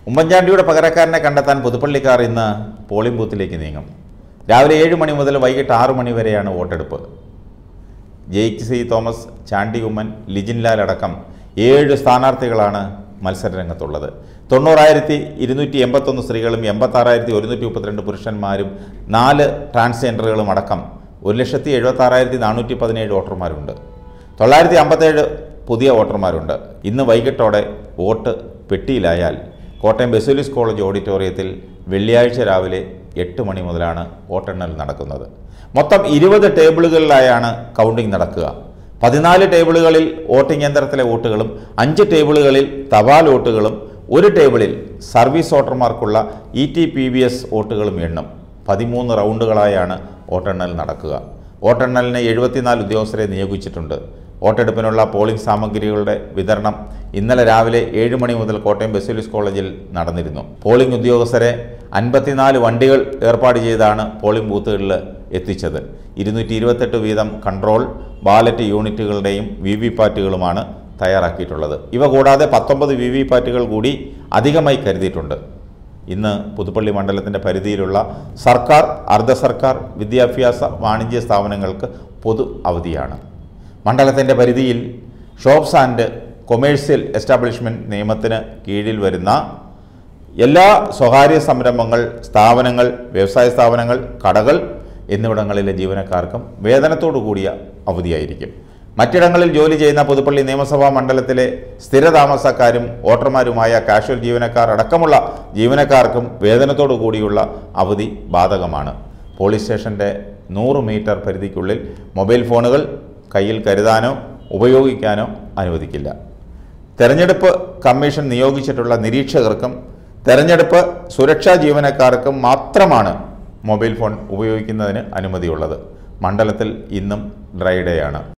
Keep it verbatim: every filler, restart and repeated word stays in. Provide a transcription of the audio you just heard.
ഉമ്മൻചാണ്ടിയുടെ പകരക്കാരനെ കണ്ടെത്താൻ പുതുപ്പള്ളിക്കാർ ഇന്ന് പോളിംഗ് ബൂത്തിലേക്ക് നീങ്ങും. രാവിലെ ഏഴ് മണി മുതൽ വൈകിട്ട് ആറ് മണി വരെയാണ് വോട്ടെടുപ്പ്. ജെയ്ക്ക് സി തോമസ്, ചാണ്ടി ഉമ്മൻ, ലിജിൻ ലാൽ അടക്കം ഏഴ് സ്ഥാനാർത്ഥികളാണ് മത്സരരംഗത്തുള്ളത്. തൊണ്ണൂറായിരത്തി ഇരുന്നൂറ്റി എൺപത്തൊന്ന് സ്ത്രീകളും എൺപത്താറായിരത്തി ഒരുന്നൂറ്റി മുപ്പത്തിരണ്ട് പുരുഷന്മാരും നാല് ട്രാൻസ്ജെൻഡറുകളും അടക്കം ഒരു ലക്ഷത്തി എഴുപത്താറായിരത്തി നാനൂറ്റി പതിനേഴ് വോട്ടർമാരുണ്ട്. തൊള്ളായിരത്തി അമ്പത്തേഴ് പുതിയ വോട്ടർമാരുണ്ട്. ഇന്ന് വൈകിട്ടോടെ വോട്ട് പെട്ടിയിലായാൽ കോട്ടയം ബസേലിയസ് കോളേജ് ഓഡിറ്റോറിയത്തിൽ വെള്ളിയാഴ്ച രാവിലെ എട്ട് മണി മുതലാണ് വോട്ടെണ്ണൽ നടക്കുന്നത്. മൊത്തം ഇരുപത് ടേബിളുകളിലായാണ് കൗണ്ടിംഗ് നടക്കുക. പതിനാല് ടേബിളുകളിൽ വോട്ടിംഗ് യന്ത്രത്തിലെ വോട്ടുകളും അഞ്ച് ടേബിളുകളിൽ തപാൽ വോട്ടുകളും ഒരു ടേബിളിൽ സർവീസ് വോട്ടർമാർക്കുള്ള E T P B S വോട്ടുകളും എണ്ണും. പതിമൂന്ന് റൗണ്ടുകളായാണ് വോട്ടെണ്ണൽ നടക്കുക. വോട്ടെണ്ണലിന് എഴുപത്തിനാല് ഉദ്യോഗസ്ഥരെ നിയോഗിച്ചിട്ടുണ്ട്. വോട്ടെടുപ്പിനുള്ള പോളിംഗ് സാമഗ്രികളുടെ വിതരണം ഇന്നലെ രാവിലെ ഏഴ് മണി മുതൽ കോട്ടയം ബസേലിയസ് കോളേജിൽ നടന്നിരുന്നു. പോളിംഗ് ഉദ്യോഗസ്ഥരെ അൻപത്തിനാല് വണ്ടികൾ ഏർപ്പാട് ചെയ്താണ് പോളിംഗ് ബൂത്തുകളിൽ എത്തിച്ചത്. ഇരുന്നൂറ്റി ഇരുപത്തെട്ട് വീതം കൺട്രോൾ ബാലറ്റ് യൂണിറ്റുകളുടെയും വി വി പാറ്റുകളുമാണ് തയ്യാറാക്കിയിട്ടുള്ളത്. ഇവ കൂടാതെ പത്തൊമ്പത് വി വി പാറ്റുകൾ കൂടി അധികമായി കരുതിയിട്ടുണ്ട്. ഇന്ന് പുതുപ്പള്ളി മണ്ഡലത്തിൻ്റെ പരിധിയിലുള്ള സർക്കാർ, അർദ്ധ സർക്കാർ, വിദ്യാഭ്യാസ, വാണിജ്യ സ്ഥാപനങ്ങൾക്ക് പൊതു അവധിയാണ്. മണ്ഡലത്തിൻ്റെ പരിധിയിൽ ഷോപ്സ് ആൻഡ് കൊമേഴ്സ്യൽ എസ്റ്റാബ്ലിഷ്മെൻറ്റ് നിയമത്തിന് കീഴിൽ വരുന്ന എല്ലാ സ്വകാര്യ സംരംഭങ്ങൾ, സ്ഥാപനങ്ങൾ, വ്യവസായ സ്ഥാപനങ്ങൾ, കടകൾ എന്നിവിടങ്ങളിലെ ജീവനക്കാർക്കും വേതനത്തോടു കൂടിയ അവധിയായിരിക്കും. മറ്റിടങ്ങളിൽ ജോലി ചെയ്യുന്ന പുതുപ്പള്ളി നിയമസഭാ മണ്ഡലത്തിലെ സ്ഥിരതാമസക്കാരും വോട്ടർമാരുമായ കാഷ്വൽ ജീവനക്കാർ അടക്കമുള്ള ജീവനക്കാർക്കും വേതനത്തോടു കൂടിയുള്ള അവധി ബാധകമാണ്. പോലീസ് സ്റ്റേഷൻ്റെ നൂറ് മീറ്റർ പരിധിക്കുള്ളിൽ മൊബൈൽ ഫോണുകൾ കയ്യിൽ കരുതാനോ ഉപയോഗിക്കാനോ അനുവദിക്കില്ല. തെരഞ്ഞെടുപ്പ് കമ്മീഷൻ നിയോഗിച്ചിട്ടുള്ള നിരീക്ഷകർക്കും തെരഞ്ഞെടുപ്പ് സുരക്ഷാ ജീവനക്കാർക്കും മാത്രമാണ് മൊബൈൽ ഫോൺ ഉപയോഗിക്കുന്നതിന് അനുമതിയുള്ളത്. മണ്ഡലത്തിൽ ഇന്നും ഡ്രൈ ഡേ ആണ്.